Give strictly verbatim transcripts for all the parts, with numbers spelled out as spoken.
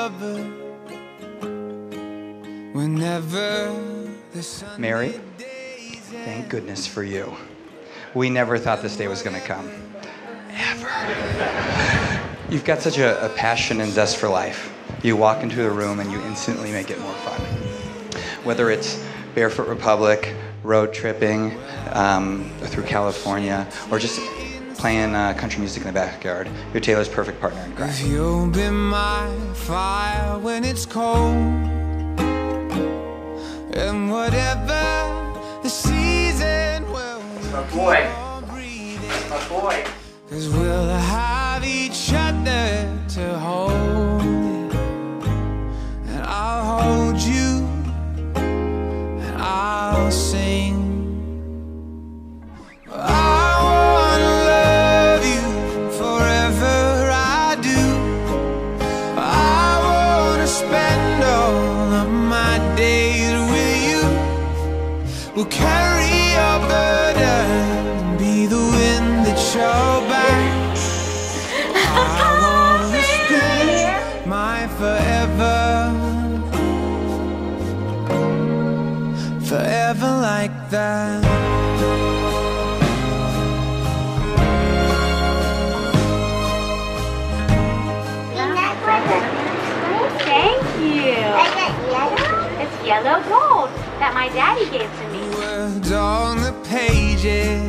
lover. Whenever the sun Mary, thank goodness for you. We never thought this day was going to come. Ever. You've got such a, a passion and zest for life. You walk into the room and you instantly make it more fun. Whether it's Barefoot Republic, road tripping um, through California, or just playing uh, country music in the backyard, you're Taylor's perfect partner in crime. If you'll be my fire when it's cold, and whatever the season will. My boy. My boy. Cause we'll have each other to hold, and I'll hold you, and I'll sing. I wanna love you forever, I do. I wanna spend all of my days with you. We'll carry your burden, be the wind that your back. I wanna spend my forever, forever like that. Thank you. It's yellow gold that my daddy gave to me. Words on the pages.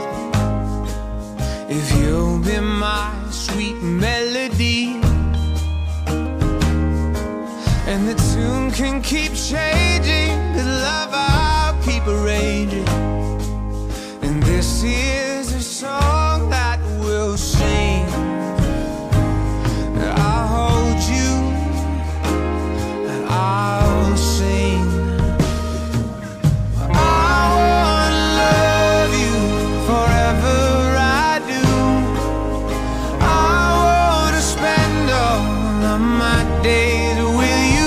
If you'll be my sweet melody, and the tune can keep changing, 'cause love I'll keep arranging. And this is a song that we'll sing. I'll hold you and I'll sing. I wanna love you forever, I do. I wanna spend all of my days with you.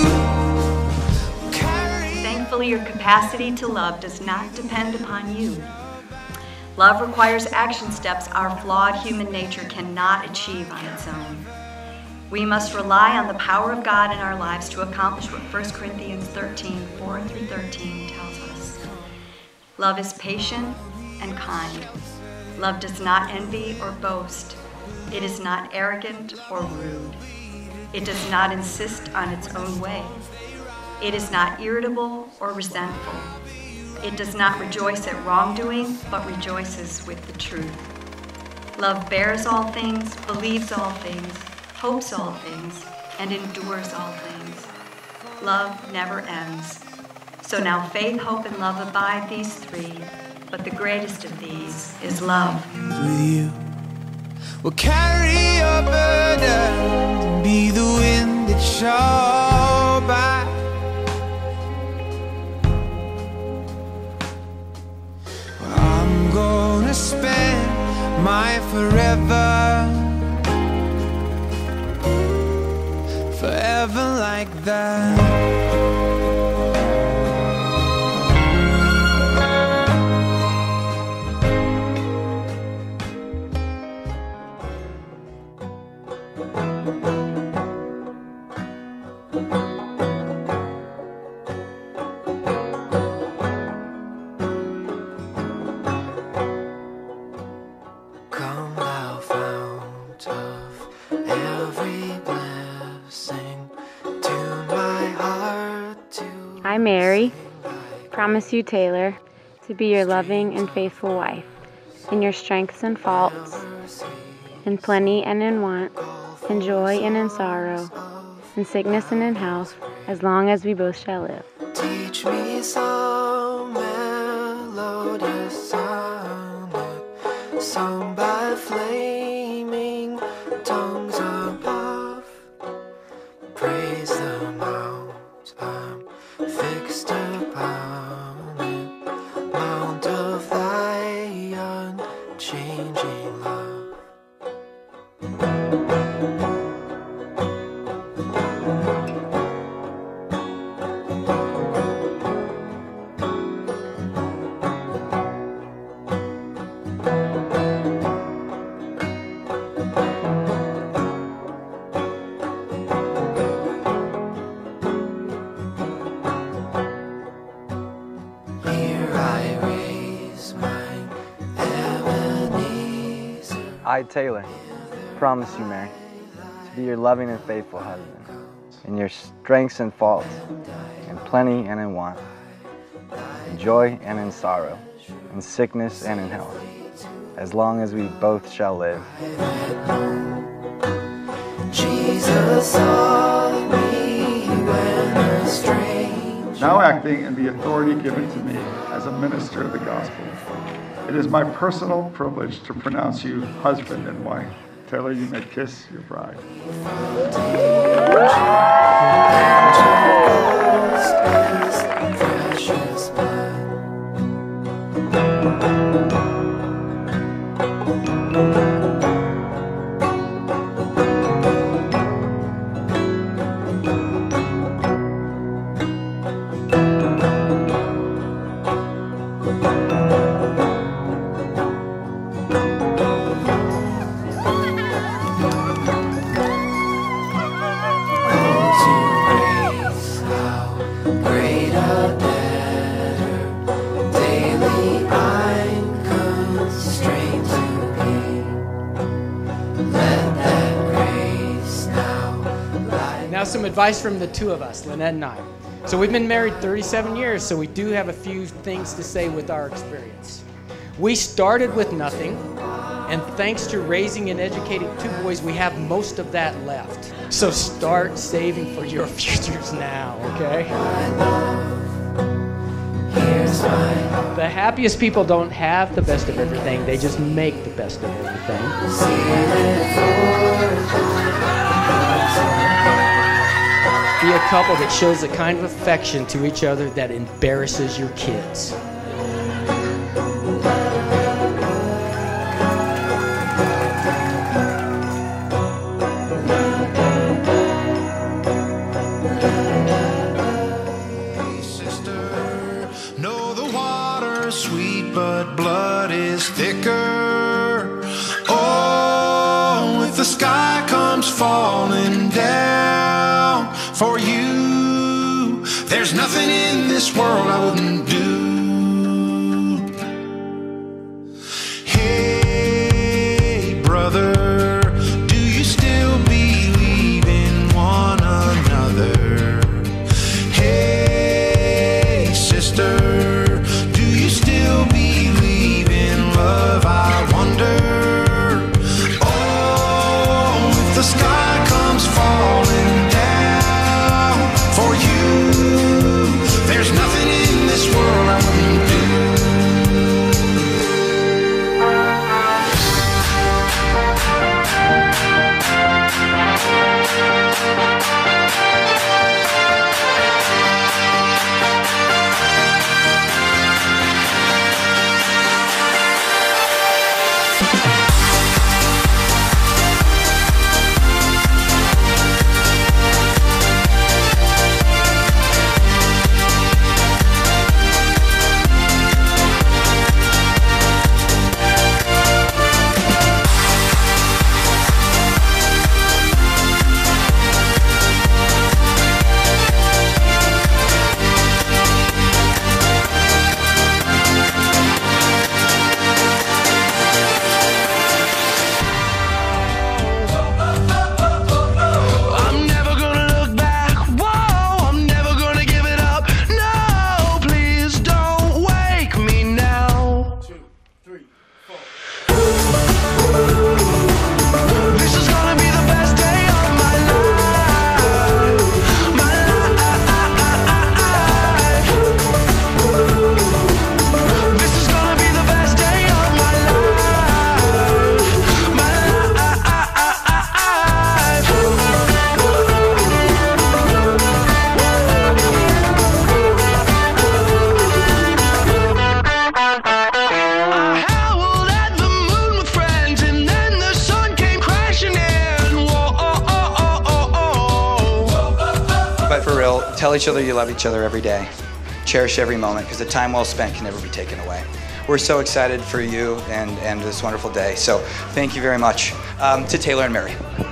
Thankfully, your capacity to love does not depend upon you. Love requires action steps our flawed human nature cannot achieve on its own. We must rely on the power of God in our lives to accomplish what First Corinthians thirteen, four through thirteen tells us. Love is patient and kind. Love does not envy or boast. It is not arrogant or rude. It does not insist on its own way. It is not irritable or resentful. It does not rejoice at wrongdoing, but rejoices with the truth. Love bears all things, believes all things, hopes all things, and endures all things. Love never ends. So now faith, hope, and love abide, these three, but the greatest of these is love. With you, we'll carry your burden, be the wind that shall by. Well, I'm gonna spend my forever, forever like that. Come thou fount of every blessing, tune my heart to. I, Mary, promise you, Taylor, to be your loving and faithful wife, in your strengths and faults, in plenty and in want, in joy and in sorrow, in sickness and in health, as long as we both shall live. Teach me some melodious sonnet, sung by flaming tongues above. Praise the mount I'm fixed upon it, mount of thy unchanging love. I, Taylor, promise you, Mary, to be your loving and faithful husband, in your strengths and faults, in plenty and in want, in joy and in sorrow, in sickness and in health, as long as we both shall live. Jesus saw me when a stranger. Now acting in the authority given to me as a minister of the gospel, it is my personal privilege to pronounce you husband and wife. Taylor, you may kiss your bride. Now some advice from the two of us, Lynette and I. So we've been married thirty-seven years, so we do have a few things to say with our experience. We started with nothing, and thanks to raising and educating two boys, we have most of that left. So start saving for your futures now, okay? The happiest people don't have the best of everything, they just make the best of everything. Be a couple that shows the kind of affection to each other that embarrasses your kids. Hey sister, know the water's sweet, but blood is thicker. Oh, if the sky comes falling down for you, there's nothing in this world I wouldn't do. Hey, brother, do you still believe in one another? Hey, sister, do you still believe in love? I wonder. Oh, if the sky comes falling down for you, there's nothing in this world I wouldn't do. But for real, tell each other you love each other every day. Cherish every moment, because the time well spent can never be taken away. We're so excited for you and, and this wonderful day. So thank you very much. Um, to Taylor and Mary.